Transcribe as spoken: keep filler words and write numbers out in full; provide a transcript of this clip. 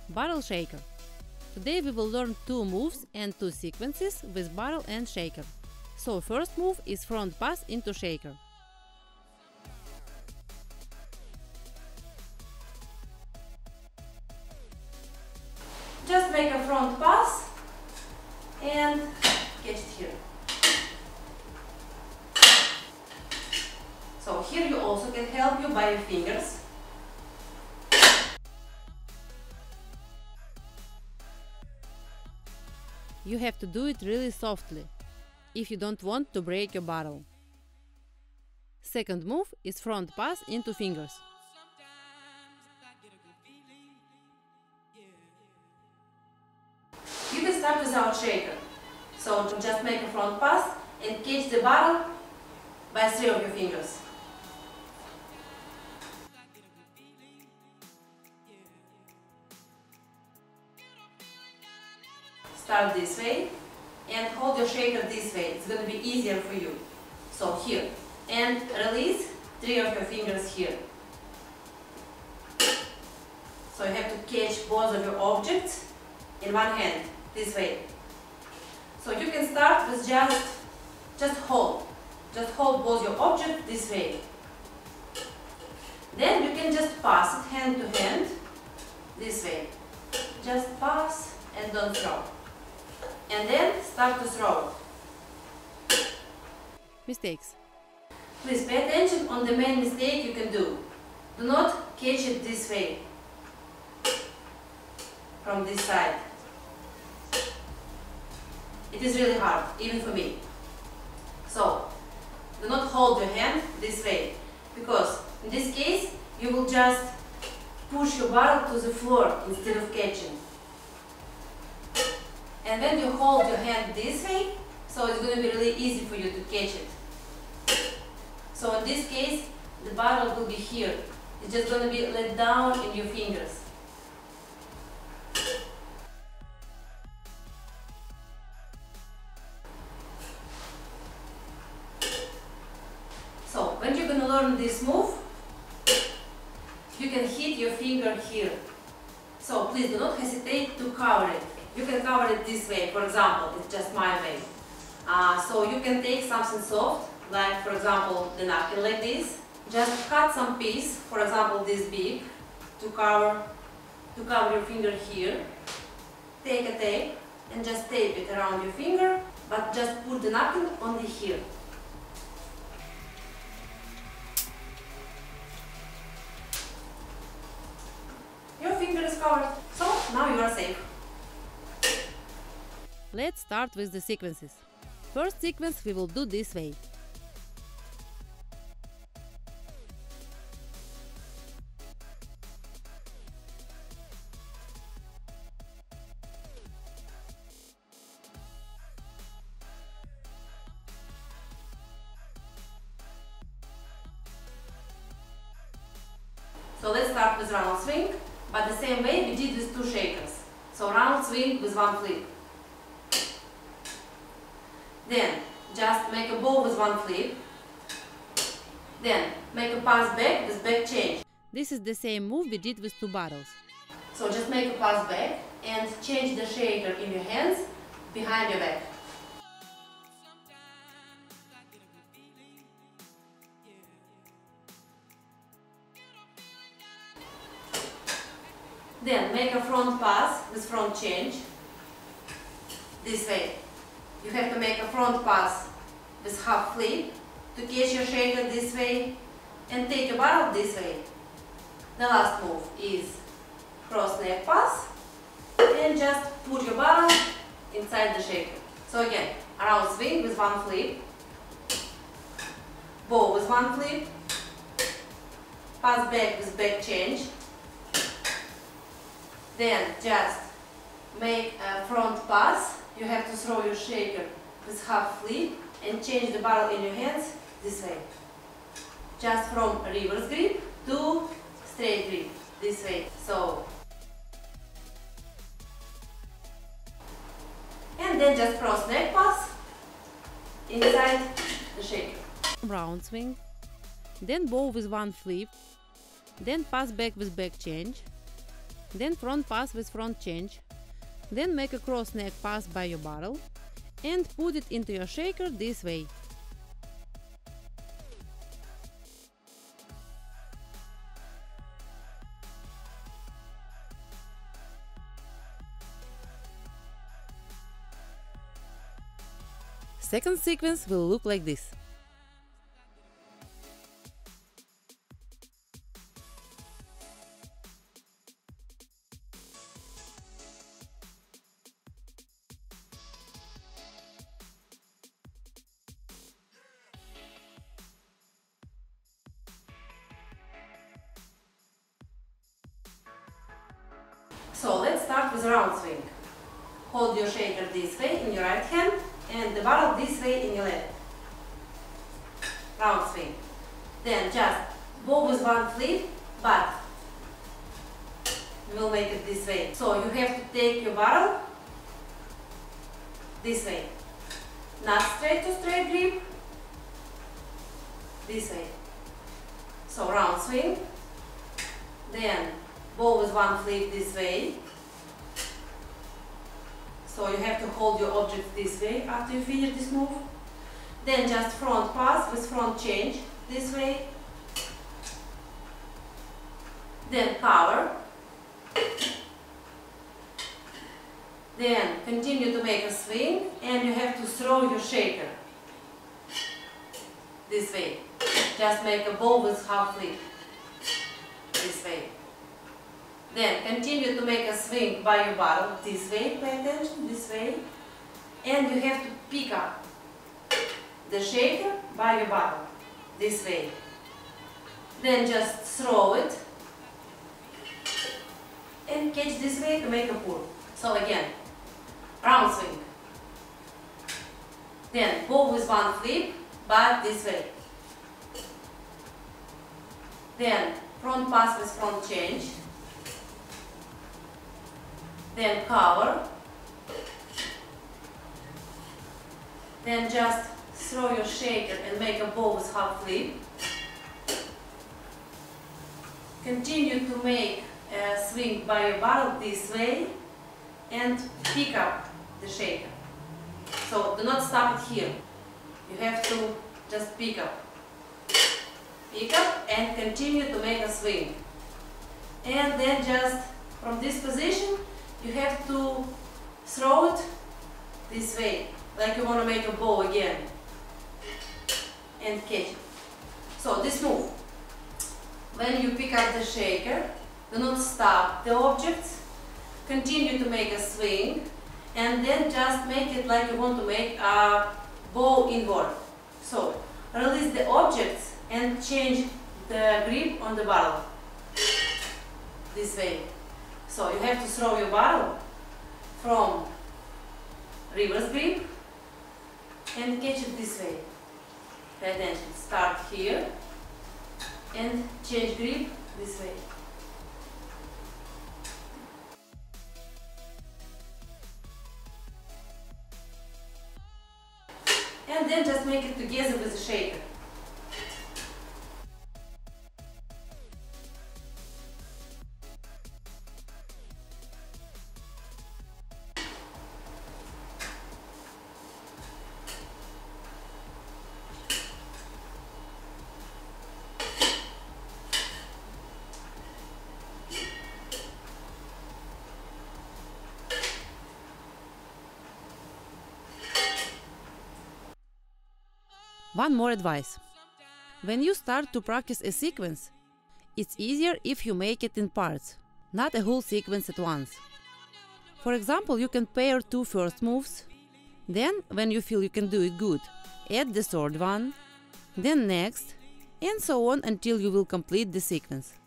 Bottle shaker. Today we will learn two moves and two sequences with bottle and shaker. So first move is front pass into shaker. Just make a front pass and catch it here. So here you also can help you by your fingers. You have to do it really softly, if you don't want to break your bottle. Second move is front pass into fingers. You can start without shaker. So just make a front pass and catch the bottle by three of your fingers. Start this way and hold your shaker this way. It's going to be easier for you. So here. And release three of your fingers here. So you have to catch both of your objects in one hand, this way. So you can start with just, just hold. Just hold both your objects this way. Then you can just pass it hand to hand, this way. Just pass and don't throw. And then start to throw. Mistakes. Please pay attention on the main mistake you can do. Do not catch it this way, from this side. It is really hard, even for me. So, do not hold your hand this way, because in this case you will just push your bottle to the floor instead of catching. And when you hold your hand this way, so it's going to be really easy for you to catch it. So in this case, the bottle will be here. It's just going to be let down in your fingers. So when you're going to learn this move, you can hit your finger here. So please do not hesitate to cover it. You can cover it this way, for example, it's just my way. Uh, so you can take something soft, like for example the napkin like this. Just cut some piece, for example this big, to cover, to cover your finger here. Take a tape and just tape it around your finger, but just put the napkin only here. Your finger is covered, so now you are safe. Let's start with the sequences. First sequence we will do this way. So let's start with round swing, but the same way we did with two shakers. So round swing with one flip. Then just make a bow with one flip. Then make a pass back with back change. This is the same move we did with two bottles. So just make a pass back and change the shaker in your hands behind your back. Then make a front pass with front change. This way. You have to make a front pass with half flip to catch your shaker this way and take your bottle this way. The last move is cross neck pass and just put your bottle inside the shaker. So again, around swing with one flip, bow with one flip, pass back with back change, then just make a front pass. You have to throw your shaker with half flip and change the bottle in your hands this way. Just from reverse grip to straight grip, this way. So, and then just cross neck pass inside the shaker. Round swing, then bow with one flip, then pass back with back change, then front pass with front change, then make a cross neck pass by your bottle and put it into your shaker this way. Second sequence will look like this. So let's start with a round swing. Hold your shaker this way in your right hand and the bottle this way in your left. Round swing. Then just bow with one flip, but we'll make it this way. So you have to take your bottle this way. Not straight to straight grip, this way. So round swing. Then bow with one flip this way. So you have to hold your object this way after you finish this move. Then just front pass with front change this way. Then cover. Then continue to make a swing and you have to throw your shaker this way. Just make a bow with half flip this way. Then continue to make a swing by your bottle this way, pay attention, this way. And you have to pick up the shaker by your bottle this way. Then just throw it and catch this way to make a pull. So again, round swing. Then bow with one flip, but this way. Then front pass with front change. Then cover. Then just throw your shaker and make a bow with half flip. Continue to make a swing by your bottle this way and pick up the shaker. So do not stop it here. You have to just pick up. Pick up and continue to make a swing. And then just from this position you have to throw it this way, like you want to make a bow again, and catch it. So this move, when you pick up the shaker, do not stop the object, continue to make a swing, and then just make it like you want to make a bow inward. So release the objects and change the grip on the bottle this way. So you have to throw your bottle from reverse grip and catch it this way. Pay attention. Start here and change grip this way. And then just make it together with the shaker. One more advice. When you start to practice a sequence, it's easier if you make it in parts, not a whole sequence at once. For example, you can pair two first moves, then, when you feel you can do it good, add the third one, then next, and so on until you will complete the sequence.